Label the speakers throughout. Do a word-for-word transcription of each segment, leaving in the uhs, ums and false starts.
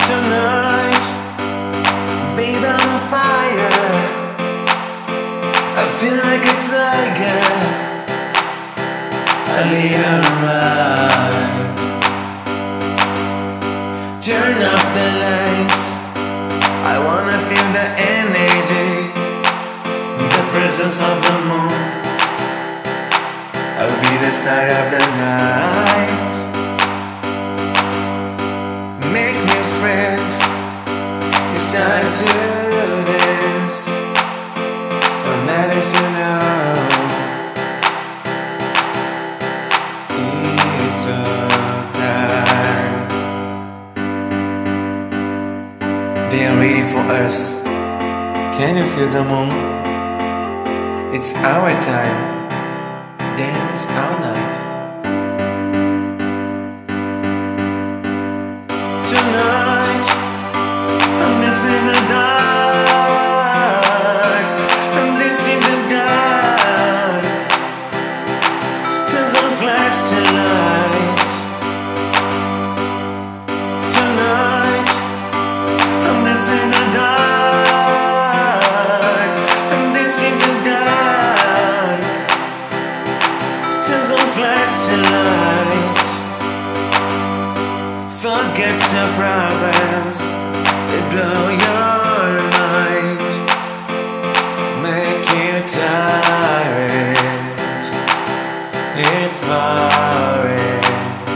Speaker 1: Tonight, babe, I'm on fire. I feel like a tiger. I need a ride. Turn off the lights. I wanna feel the energy, the presence of the moon. I'll be the star of the night. Make new friends. It's time to dance. No matter if you know it's our time. They are ready for us. Can you feel the moon? It's our time. Dance all night. Tonight, I'm missing the dark. I'm missing the dark. Cause I'm flashing lights. Tonight, I'm missing the dark. I'm missing the dark. Cause I'm flashing lights. Forget your problems, they blow your mind, make you tired, it's boring.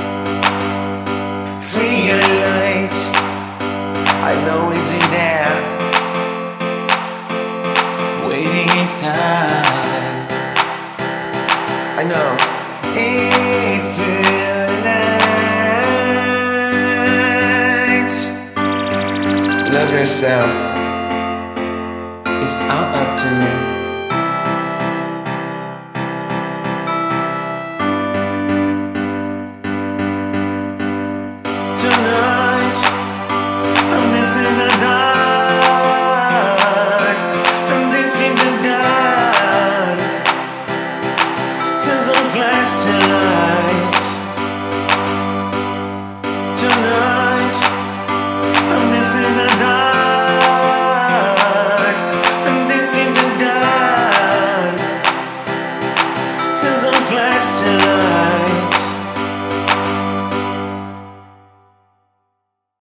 Speaker 1: Free your light, I know it's in there, waiting inside. I know it's tonight. Love yourself. It's all up to you.